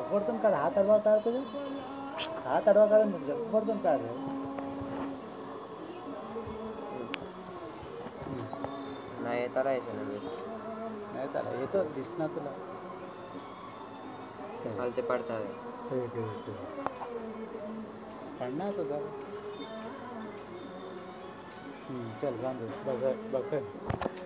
वरतून काढ, हात आडवा काढ, हात आडवा काढ, वरतून काढ. नाही येता राहायचं ना बेस. नाही चालेल, येतो दिसणार तुला. हलते पडतात. पडणार तुझा. चल जाऊन दे, बघ बघ.